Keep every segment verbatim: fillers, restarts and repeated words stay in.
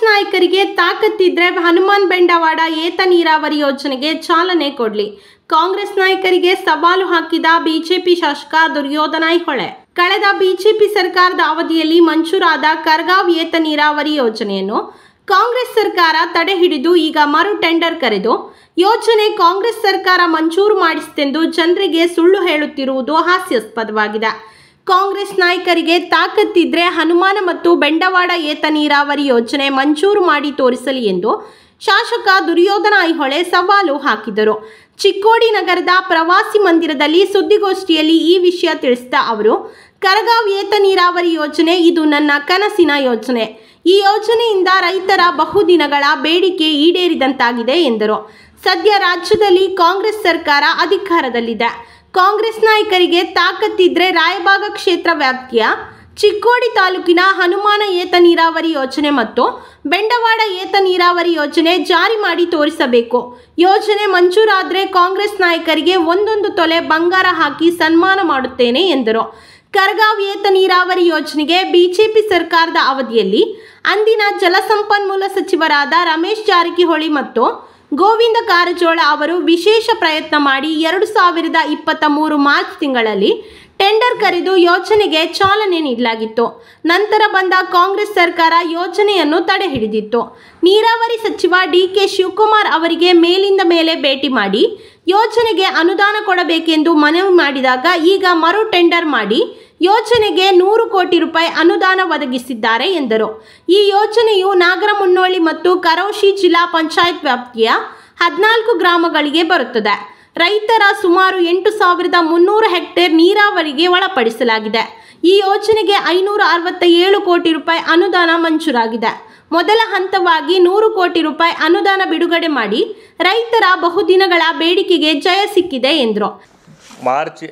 ನಾಯಕರಿಗೆ ತಾಕತ್ತಿದ್ರೆ ಹನುಮಾನ್ ಬೆಂಡವಾಡ ಏತ ನೀರಾವರಿ ಯೋಜನೆಗೆ ಚಾಲನೆ ಕೊಡ್ಲಿ. ಕಾಂಗ್ರೆಸ್ ನಾಯಕರಿಗೆ ಸವಾಲು ಹಾಕಿದ ಬಿಜೆಪಿ ಶಾಸಕ ದುರ್ಯೋಧನ ಐಹೊಳೆ. ಕಳೆದ ಬಿಜೆಪಿ ಸರ್ಕಾರದ ಅವಧಿಯಲ್ಲಿ ಮಂಜೂರಾದ ಕರ್ಗಾವ್ ಏತ ನೀರಾವರಿ ಯೋಜನೆಯನ್ನು ಕಾಂಗ್ರೆಸ್ ಸರ್ಕಾರ ತಡೆ ಹಿಡಿದು ಈಗ ಮರು ಟೆಂಡರ್ ಕರೆದು ಯೋಜನೆ ಕಾಂಗ್ರೆಸ್ ಸರ್ಕಾರ ಮಂಜೂರು ಮಾಡಿಸಿತೆಂದು ಜನರಿಗೆ ಸುಳ್ಳು ಹೇಳುತ್ತಿರುವುದು ಹಾಸ್ಯಾಸ್ಪದವಾಗಿದೆ. ಕಾಂಗ್ರೆಸ್ ನಾಯಕರಿಗೆ ತಾಕತ್ತಿದ್ರೆ ಹನುಮಾನ ಮತ್ತು ಬೆಂಡವಾಡ ಏತ ನೀರಾವರಿ ಯೋಜನೆ ಮಂಜೂರು ಮಾಡಿ ತೋರಿಸಲಿ ಎಂದು ಶಾಸಕ ದುರ್ಯೋಧನ ಐಹೊಳೆ ಸವಾಲು ಹಾಕಿದರು. ಚಿಕ್ಕೋಡಿ ನಗರದ ಪ್ರವಾಸಿ ಮಂದಿರದಲ್ಲಿ ಸುದ್ದಿಗೋಷ್ಠಿಯಲ್ಲಿ ಈ ವಿಷಯ ತಿಳಿಸಿದ ಅವರು, ಕರಗಾವ್ ಏತ ನೀರಾವರಿ ಯೋಜನೆ ಇದು ನನ್ನ ಕನಸಿನ ಯೋಜನೆ. ಈ ಯೋಜನೆಯಿಂದ ರೈತರ ಬಹುದಿನಗಳ ಬೇಡಿಕೆ ಈಡೇರಿದಂತಾಗಿದೆ ಎಂದರು. ಸದ್ಯ ರಾಜ್ಯದಲ್ಲಿ ಕಾಂಗ್ರೆಸ್ ಸರ್ಕಾರ ಅಧಿಕಾರದಲ್ಲಿದೆ. ಕಾಂಗ್ರೆಸ್ ನಾಯಕರಿಗೆ ತಾಕತ್ತಿದ್ರೆ ರಾಯಬಾಗ ಕ್ಷೇತ್ರ ವ್ಯಾಪ್ತಿಯ ಚಿಕ್ಕೋಡಿ ತಾಲೂಕಿನ ಹನುಮಾನ ಏತ ನೀರಾವರಿ ಯೋಜನೆ ಮತ್ತು ಬೆಂಡವಾಡ ಏತ ನೀರಾವರಿ ಯೋಜನೆ ಜಾರಿ ಮಾಡಿ ತೋರಿಸಬೇಕು. ಯೋಜನೆ ಮಂಜೂರಾದರೆ ಕಾಂಗ್ರೆಸ್ ನಾಯಕರಿಗೆ ಒಂದೊಂದು ತೊಲೆ ಬಂಗಾರ ಹಾಕಿ ಸನ್ಮಾನ ಮಾಡುತ್ತೇನೆ ಎಂದರು. ಕರ್ಗಾವ್ ಏತ ನೀರಾವರಿ ಯೋಜನೆಗೆ ಬಿಜೆಪಿ ಸರ್ಕಾರದ ಅವಧಿಯಲ್ಲಿ ಅಂದಿನ ಜಲಸಂಪನ್ಮೂಲ ಸಚಿವರಾದ ರಮೇಶ್ ಜಾರಕಿಹೊಳಿ ಮತ್ತು ಗೋವಿಂದ ಕಾರಜೋಳ ಅವರು ವಿಶೇಷ ಪ್ರಯತ್ನ ಮಾಡಿ ಎರಡು ಸಾವಿರದ ಇಪ್ಪತ್ತ ಮೂರು ಮಾರ್ಚ್ ತಿಂಗಳಲ್ಲಿ ಟೆಂಡರ್ ಕರೆದು ಯೋಜನೆಗೆ ಚಾಲನೆ ನೀಡಲಾಗಿತ್ತು. ನಂತರ ಬಂದ ಕಾಂಗ್ರೆಸ್ ಸರ್ಕಾರ ಯೋಜನೆಯನ್ನು ತಡೆ ಹಿಡಿದಿತ್ತು. ನೀರಾವರಿ ಸಚಿವ ಡಿ ಕೆ ಶಿವಕುಮಾರ್ ಅವರಿಗೆ ಮೇಲಿಂದ ಮೇಲೆ ಭೇಟಿ ಮಾಡಿ ಯೋಜನೆಗೆ ಅನುದಾನ ಕೊಡಬೇಕೆಂದು ಮನವಿ ಮಾಡಿದಾಗ ಈಗ ಮರು ಟೆಂಡರ್ ಮಾಡಿ ಯೋಜನೆಗೆ ನೂರು ಕೋಟಿ ರೂಪಾಯಿ ಅನುದಾನ ಒದಗಿಸಿದ್ದಾರೆ ಎಂದರು. ಈ ಯೋಜನೆಯು ನಾಗರಮುನ್ನೋಳಿ ಮತ್ತು ಕರೋಶಿ ಜಿಲ್ಲಾ ಪಂಚಾಯತ್ ವ್ಯಾಪ್ತಿಯ ಹದಿನಾಲ್ಕು ಗ್ರಾಮಗಳಿಗೆ ಬರುತ್ತದೆ. ರೈತರ ಸುಮಾರು ಎಂಟು ಸಾವಿರದ ಮುನ್ನೂರು ಹೆಕ್ಟೇರ್ ನೀರಾವರಿಗೆ ಒಳಪಡಿಸಲಾಗಿದೆ. ಈ ಯೋಜನೆಗೆ ಐನೂರ ಅರವತ್ತ ಏಳು ಕೋಟಿ ರೂಪಾಯಿ ಅನುದಾನ ಮಂಜೂರಾಗಿದೆ. ಮೊದಲ ಹಂತವಾಗಿ ನೂರು ಕೋಟಿ ರೂಪಾಯಿ ಅನುದಾನ ಬಿಡುಗಡೆ ಮಾಡಿ ರೈತರ ಬಹುದಿನಗಳ ಬೇಡಿಕೆಗೆ ಜಯ ಸಿಕ್ಕಿದೆ ಎಂದರು. ಮಾರ್ಚ್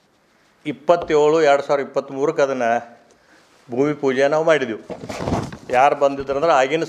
ಇಪ್ಪತ್ತೇಳು ಎರಡು ಸಾವಿರದ ಇಪ್ಪತ್ತ್ಮೂರಕ್ಕೆ ಅದನ್ನು ಭೂಮಿ ಪೂಜೆ ನಾವು ಮಾಡಿದೆವು. ಯಾರು ಬಂದಿದ್ರು ಅಂದ್ರೆ ಆಗಿನ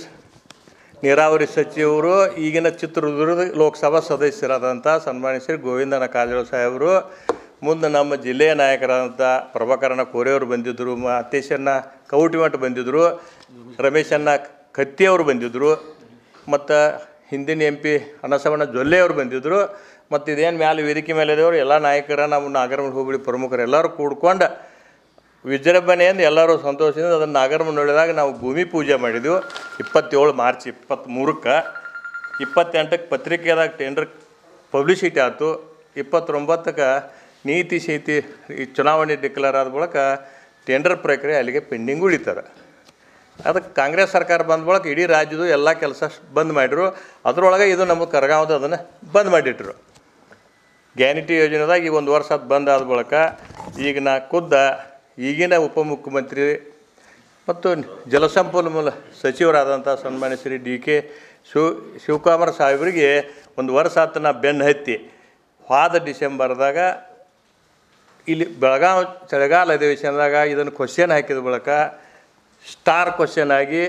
ನೀರಾವರಿ ಸಚಿವರು, ಈಗಿನ ಚಿತ್ರದುರ್ಗದ ಲೋಕಸಭಾ ಸದಸ್ಯರಾದಂಥ ಸನ್ಮಾನ್ಯ ಶ್ರೀ ಗೋವಿಂದನ ಕಾರಜೋಳ ಸಾಹೇಬರು, ಮುಂದೆ ನಮ್ಮ ಜಿಲ್ಲೆಯ ನಾಯಕರಾದಂಥ ಪ್ರಭಾಕರನ ಕೋರೆಯವರು ಬಂದಿದ್ದರು, ಅತೇಶನ್ನ ಕೌಟಿಮಠ ಬಂದಿದ್ದರು, ರಮೇಶನ್ನ ಕತ್ತಿಯವರು ಬಂದಿದ್ದರು, ಮತ್ತು ಹಿಂದಿನ ಎಂ ಪಿ ಅನಸವಣ್ಣ ಜೊಲ್ಲೆಯವರು ಬಂದಿದ್ದರು. ಮತ್ತು ಇದೇನು ಮ್ಯಾಲೆ ವೇದಿಕೆ ಮೇಲೆ ಇದ್ದವರು ಎಲ್ಲ ನಾಯಕರ ನಮ್ಮ ನಾಗರಮುನ್ನೋಳಿ ಹೋಬಳಿ ಪ್ರಮುಖರು ಎಲ್ಲರೂ ಕೂಡ್ಕೊಂಡು ವಿಜೃಂಭಣೆಯಿಂದ ಎಲ್ಲರೂ ಸಂತೋಷದಿಂದ ಅದನ್ನು ನಾಗರಮುನ್ನೋಳಿದಾಗ ನಾವು ಭೂಮಿ ಪೂಜೆ ಮಾಡಿದೆವು. ಇಪ್ಪತ್ತೇಳು ಮಾರ್ಚ್ ಇಪ್ಪತ್ತ್ಮೂರಕ್ಕೆ ಇಪ್ಪತ್ತೆಂಟಕ್ಕೆ ಪತ್ರಿಕೆದಾಗ ಟೆಂಡರ್ ಪಬ್ಲಿಸಿಟಿ ಆಯಿತು. ಇಪ್ಪತ್ತೊಂಬತ್ತಕ್ಕೆ ನೀತಿ ಸಹಿತಿ ಈ ಚುನಾವಣೆ ಡಿಕ್ಲೇರ್ ಆದ ಬಳಿಕ ಟೆಂಡರ್ ಪ್ರಕ್ರಿಯೆ ಅಲ್ಲಿಗೆ ಪೆಂಡಿಂಗ್ ಉಳಿತಾರೆ. ಅದಕ್ಕೆ ಕಾಂಗ್ರೆಸ್ ಸರ್ಕಾರ ಬಂದ ಬಳಿಕ ಇಡೀ ರಾಜ್ಯದ ಎಲ್ಲ ಕೆಲಸ ಬಂದ್ ಮಾಡಿದ್ರು. ಅದರೊಳಗೆ ಇದು ನಮ್ಮ ಕರಗಾವದ ಅದನ್ನು ಬಂದ್ ಮಾಡಿಟ್ರು. ಗ್ಯಾರಂಟಿ ಯೋಜನೆದಾಗ ಈಗ ಒಂದು ವರ್ಷ ಅದು ಬಂದ್ ಆದ ಬಳಿಕ ಈಗ ನಾ ಖುದ್ದ ಈಗಿನ ಉಪಮುಖ್ಯಮಂತ್ರಿ ಮತ್ತು ಜಲಸಂಪನ್ಮೂಲ ಸಚಿವರಾದಂಥ ಸನ್ಮಾನ್ಯ ಶ್ರೀ ಡಿ ಕೆ ಶಿವ ಶಿವಕುಮಾರ್ ಸಾಹೇಬರಿಗೆ ಒಂದು ವರ್ಷ ಆತ ನಾ ಬೆನ್ನು ಹತ್ತಿ ಹೋದ ಡಿಸೆಂಬರ್ದಾಗ ಇಲ್ಲಿ ಬೆಳಗಾವಿ ಚಳಿಗಾಲ ಅಧಿವೇಶನದಾಗ ಇದನ್ನು ಕ್ವಶನ್ ಹಾಕಿದ ಬಳಿಕ ಸ್ಟಾರ್ ಕ್ವಶನ್ ಆಗಿ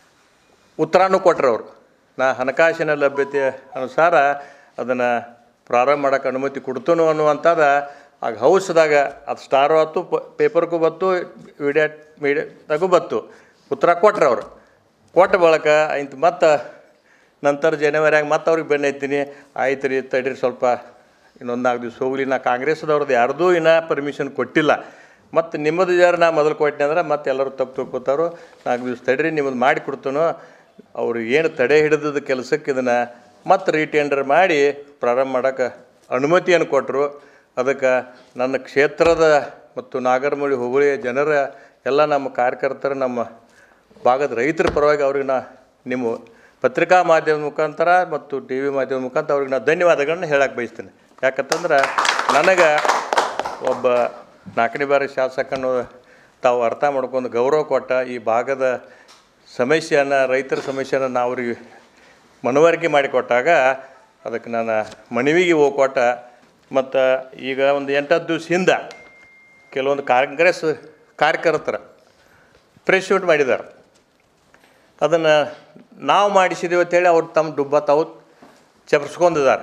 ಉತ್ತರನೂ ಕೊಟ್ಟರು ಅವರು. ನಾ ಹಣಕಾಸಿನ ಲಭ್ಯತೆ ಅನುಸಾರ ಅದನ್ನು ಪ್ರಾರಂಭ ಮಾಡೋಕ್ಕೆ ಅನುಮತಿ ಕೊಡ್ತೇನೋ ಅನ್ನುವಂಥದ್ದು ಆಗ ಹೌಸ್ದಾಗ ಅದು ಸ್ಟಾರು ಆಯ್ತು, ಪೇಪರ್ಗೂ ಬತ್ತು, ವಿಡಿಯೋ ಮೀಡಿಯಾದಾಗೂ ಬತ್ತು. ಉತ್ತರ ಕೊಟ್ರು ಅವರು. ಕೊಟ್ಟ ಬಳಿಕ ಆಯ್ತು ಮತ್ತು ನಂತರ ಜನವರಿಯಾಗ ಮತ್ತೆ ಅವ್ರಿಗೆ ಬೆನ್ನು ಹತ್ತೀನಿ. ಆಯ್ತು ರೀ ತಡೀರಿ ಸ್ವಲ್ಪ ಇನ್ನೊಂದು ನಾಲ್ಕು ದಿವಸ ಹೋಗಲಿ, ನಾ ಕಾಂಗ್ರೆಸ್ದವ್ರದ್ದು ಯಾರ್ದೂ ಇನ್ನೂ ಪರ್ಮಿಷನ್ ಕೊಟ್ಟಿಲ್ಲ, ಮತ್ತು ನಿಮ್ಮದು ಯಾರು ನಾ ಮೊದಲು ಕೊಟ್ಟೆ ಅಂದ್ರೆ ಮತ್ತೆ ಎಲ್ಲರೂ ತಪ್ಪು ತಿಳ್ಕೊತಾರೋ, ನಾಲ್ಕು ದಿವಸ ತಡೀರಿ ನಿಮ್ಮದು ಮಾಡಿ ಕೊಡ್ತಾನೋ. ಅವರು ಏನು ತಡೆ ಹಿಡಿದ ಕೆಲಸಕ್ಕೆ ಇದನ್ನು ಮತ್ತೆ ರೀಟೆಂಡರ್ ಮಾಡಿ ಪ್ರಾರಂಭ ಮಾಡೋಕ್ಕೆ ಅನುಮತಿಯನ್ನು ಕೊಟ್ಟರು. ಅದಕ್ಕೆ ನನ್ನ ಕ್ಷೇತ್ರದ ಮತ್ತು ನಾಗರಮುನ್ನೋಳಿ ಹೋಬಳಿಯ ಜನರ ಎಲ್ಲ ನಮ್ಮ ಕಾರ್ಯಕರ್ತರು, ನಮ್ಮ ಭಾಗದ ರೈತರ ಪರವಾಗಿ ಅವ್ರಿಗೆ ನಾ ನಿಮ್ಮ ಪತ್ರಿಕಾ ಮಾಧ್ಯಮದ ಮುಖಾಂತರ ಮತ್ತು ಟಿ ವಿ ಮಾಧ್ಯಮದ ಮುಖಾಂತರ ಅವ್ರಿಗೆ ನಾನು ಧನ್ಯವಾದಗಳನ್ನ ಹೇಳಕ್ಕೆ ಬಯಸ್ತೇನೆ. ಯಾಕಂತಂದ್ರೆ ನನಗೆ ಒಬ್ಬ ನಾಲ್ಕನೇ ಬಾರಿ ಶಾಸಕನು ತಾವು ಅರ್ಥ ಮಾಡ್ಕೊಂಡು ಗೌರವ ಕೊಟ್ಟ ಈ ಭಾಗದ ಸಮಸ್ಯೆಯನ್ನು, ರೈತರ ಸಮಸ್ಯೆಯನ್ನು ನಾವು ಅವ್ರಿಗೆ ಮನವರಿಕೆ ಮಾಡಿಕೊಟ್ಟಾಗ ಅದಕ್ಕೆ ನಾನು ಮನವಿಗೆ ಹೋಗ್ಕೊಟ್ಟ. ಮತ್ತು ಈಗ ಒಂದು ಎಂಟತ್ತು ದಿವಸ ಹಿಂದೆ ಕೆಲವೊಂದು ಕಾಂಗ್ರೆಸ್ ಕಾರ್ಯಕರ್ತರ ಪ್ರೆಸ್ ಶೂಟ್ ಮಾಡಿದ್ದಾರೆ. ಅದನ್ನು ನಾವು ಮಾಡಿಸಿದ್ದೀವಿ ಅಂತೇಳಿ ಅವ್ರು ತಮ್ಮ ಡುಬ್ಬ ತಾವು ಚಪರ್ಸ್ಕೊಂಡಿದ್ದಾರೆ.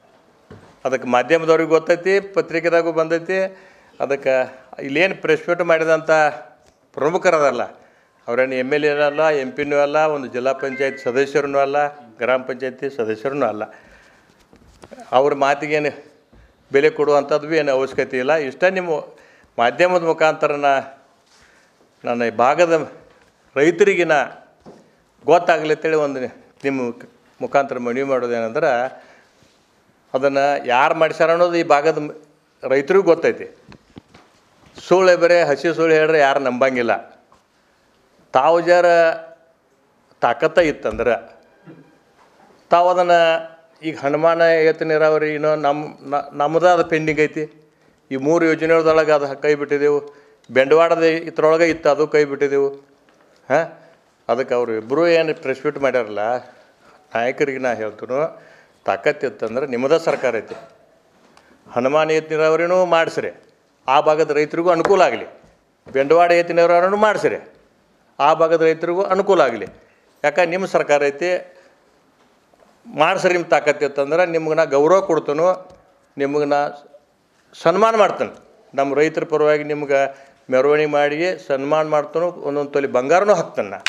ಅದಕ್ಕೆ ಮಾಧ್ಯಮದವ್ರಿಗೆ ಗೊತ್ತೈತಿ, ಪತ್ರಿಕೆದಾಗೂ ಬಂದೈತಿ. ಅದಕ್ಕೆ ಇಲ್ಲೇನು ಪ್ರೆಸ್ ಮೀಟ್ ಮಾಡಿದಂಥ ಪ್ರಮುಖರದಲ್ಲ ಅವರೇನು ಎಮ್ ಎಲ್ ಎ ಅಲ್ಲ, ಎಂ ಪಿನೂ ಅಲ್ಲ, ಒಂದು ಜಿಲ್ಲಾ ಪಂಚಾಯತ್ ಸದಸ್ಯರೂ ಅಲ್ಲ, ಗ್ರಾಮ ಪಂಚಾಯತಿ ಸದಸ್ಯರೂ ಅಲ್ಲ. ಅವ್ರ ಮಾತಿಗೇನು ಬೆಲೆ ಕೊಡುವಂಥದ್ದು ಭೀ ಏನು ಅವಶ್ಯಕತೆ ಇಲ್ಲ. ಇಷ್ಟ ನಿಮ್ಮ ಮಾಧ್ಯಮದ ಮುಖಾಂತರನ ನನ್ನ ಈ ಭಾಗದ ರೈತರಿಗಿನ ಗೊತ್ತಾಗಲಿ ಅಂತೇಳಿ ಒಂದು ನಿಮ್ಮ ಮುಖಾಂತರ ಮನವಿ ಮಾಡೋದೇನೆಂದ್ರೆ, ಅದನ್ನು ಯಾರು ಮಾಡಿಸ್ಯಾರ ಅನ್ನೋದು ಈ ಭಾಗದ ರೈತರಿಗೂ ಗೊತ್ತೈತಿ. ಸುಳ್ಳೆ ಬರೀ ಹಸಿ ಸುಳ್ಳು ಹೇಳ್ರೆ ಯಾರು ನಂಬಂಗಿಲ್ಲ. ತಾವು ಜರ ತಾಕತ್ತ ಇತ್ತಂದ್ರೆ ತಾವು ಅದನ್ನು ಈಗ ಹನುಮಾನ ಏತ ನೀರಾವರಿ ಇನ್ನೂ ನಮ್ಮ ನಮ್ಮದು ಅದು ಪೆಂಡಿಂಗ್ ಐತಿ. ಈ ಮೂರು ಯೋಜನೆಗಳೊಳಗೆ ಅದು ಕೈ ಬಿಟ್ಟಿದ್ದೆವು. ಬೆಂಡವಾಡದ ಇದ್ರೊಳಗೆ ಇತ್ತು, ಅದು ಕೈ ಬಿಟ್ಟಿದ್ದೆವು. ಹಾಂ, ಅದಕ್ಕೆ ಅವರು ಇಬ್ಬರು ಏನು ಪ್ರೆಸ್ ಮೀಟ್ ಮಾಡ್ಯಾರಲ್ಲ, ನಾಯಕರಿಗೆ ನಾ ಹೇಳ್ತೀನಿ, ತಾಕತ್ತಿತ್ತಂದ್ರೆ ನಿಮ್ಮದೇ ಸರ್ಕಾರ ಐತಿ. ಹನುಮಾನ ಏತ ನೀರಾವರಿನೂ ಮಾಡಿಸ್ರಿ, ಆ ಭಾಗದ ರೈತರಿಗೂ ಅನುಕೂಲ ಆಗಲಿ. ಬೆಂಡವಾಡ ಏತ ನೀರಾವರಿನೂ ಮಾಡಿಸ್ರಿ, ಆ ಭಾಗದ ರೈತರಿಗೂ ಅನುಕೂಲ ಆಗಲಿ. ಯಾಕೆ ನಿಮ್ಮ ಸರ್ಕಾರ ಐತಿ, ಮಾಡಿಸ್ರಿ. ನಿಮ್ಮ ತಾಕತ್ತಿತ್ತಂದ್ರೆ ನಿಮ್ಗೆ ನಾ ಗೌರವ ಕೊಡ್ತಾನೋ, ನಿಮ್ಗೆ ನಾ ಸನ್ಮಾನ ಮಾಡ್ತಾನೆ. ನಮ್ಮ ರೈತರ ಪರವಾಗಿ ನಿಮ್ಗೆ ಮೆರವಣಿಗೆ ಮಾಡಿ ಸನ್ಮಾನ ಮಾಡ್ತಾನೋ, ಒಂದೊಂದು ತೊಲೆ ಬಂಗಾರನೂ ಹಾಕ್ತಾನೆ ನಾ.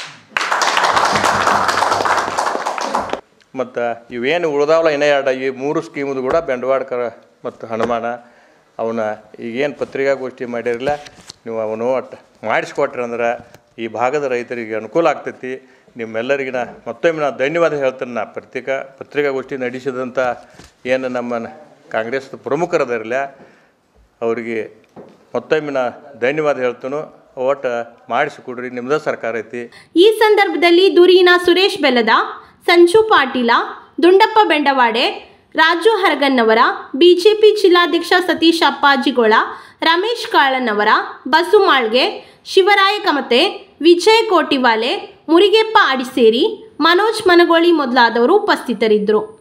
ಮತ್ತು ಇವೇನು ಉಳ್ದಾವಲ್ಲ ಇನ್ನೇ ಎರಡು, ಈ ಮೂರು ಸ್ಕೀಮದು ಕೂಡ ಬೆಂಡವಾಡ್ಕರ ಮತ್ತು ಹನುಮಾನ ಅವನ್ನ ಈಗೇನು ಪತ್ರಿಕಾಗೋಷ್ಠಿ ಮಾಡಿರಲಿಲ್ಲ, ನೀವು ಅವನು ಒಟ್ಟು ಮಾಡಿಸ್ಕೊಟ್ರಿ ಅಂದ್ರೆ ಈ ಭಾಗದ ರೈತರಿಗೆ ಅನುಕೂಲ ಆಗ್ತೈತಿ. ನಿಮ್ಮೆಲ್ಲರಿಗೆ ನಾ ಮತ್ತೊಮ್ಮೆ ನಾ ಧನ್ಯವಾದ ಹೇಳ್ತೇನೆ. ನಾ ಪತ್ರಿಕಾ ಪತ್ರಿಕಾಗೋಷ್ಠಿ ನಡೆಸಿದಂಥ ಏನು ನಮ್ಮ ಕಾಂಗ್ರೆಸ್ ಪ್ರಮುಖರದಿರಲಿಲ್ಲ ಅವರಿಗೆ ಮತ್ತೊಮ್ಮೆ ನಾ ಧನ್ಯವಾದ ಹೇಳ್ತೇನೆ. ಒಟ್ಟು ಮಾಡಿಸಿಕೊಡ್ರಿ, ನಿಮ್ಮದೇ ಸರ್ಕಾರ ಐತಿ. ಈ ಸಂದರ್ಭದಲ್ಲಿ ದೂರಿನ ಸುರೇಶ್ ಬೆಲ್ಲದ, ಸಂಜು ಪಾಟೀಲ, ದುಂಡಪ್ಪ ಬೆಂಡವಾಡೆ, ರಾಜು ಹರಗನ್ನವರ, ಬಿಜೆಪಿ ಜಿಲ್ಲಾಧ್ಯಕ್ಷ ಸತೀಶ್ ಅಪ್ಪಾಜಿಗೋಳ, ರಮೇಶ್ ಕಾಳನ್ನವರ, ಬಸು ಮಾಳ್ಗೆ, ಶಿವರಾಯ ಕಮತೆ, ವಿಜಯ್ ಕೋಟಿವಾಲೆ, ಮುರಿಗೆಪ್ಪ ಅಡಿಸೇರಿ, ಮನೋಜ್ ಮನಗೋಳಿ ಮೊದಲಾದವರು ಉಪಸ್ಥಿತರಿದ್ದರು.